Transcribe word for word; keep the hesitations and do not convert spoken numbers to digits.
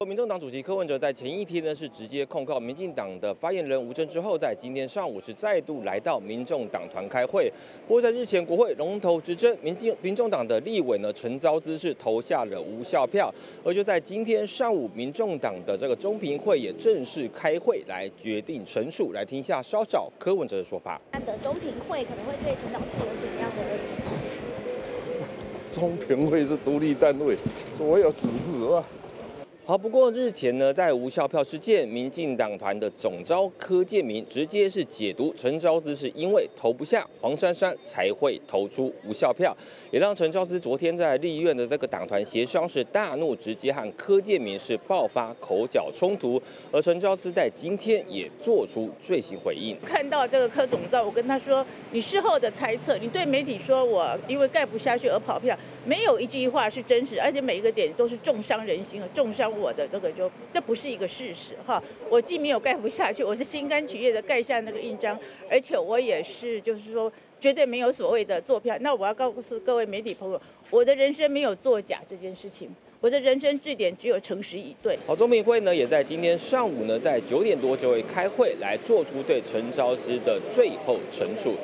民众党主席柯文哲在前一天呢是直接控告民进党的发言人吴峥之后，在今天上午是再度来到民众党团开会。不过在日前国会龙头之争，民进民众党的立委呢陈昭姿是投下了无效票，而就在今天上午，民众党的这个中评会也正式开会来决定陈述。来听一下稍早柯文哲的说法。 他的中评会可能会对陈导做有什么样的指示？ 中评会是独立单位，所有指示啊。 好，不过日前呢，在无效票事件，民进党团的总召柯建铭直接是解读陈昭姿是因为投不下黄珊珊才会投出无效票，也让陈昭姿昨天在立院的这个党团协商是大怒，直接和柯建铭是爆发口角冲突。而陈昭姿在今天也做出最新回应， 看到这个柯总召，我跟他说，你事后的猜测，你对媒体说我因为盖不下去而跑票，没有一句话是真实，而且每一个点都是重伤人心，重伤我的这个就这不是一个事实哈，我既没有盖不下去，我是心甘情愿的盖下那个印章，而且我也是就是说绝对没有所谓的作票。那我要告诉各位媒体朋友，我的人生没有作假这件事情，我的人生字典只有诚实以对。 好，中评会呢也在今天上午呢在九点多就会开会来做出对陈昭姿的最后陈述。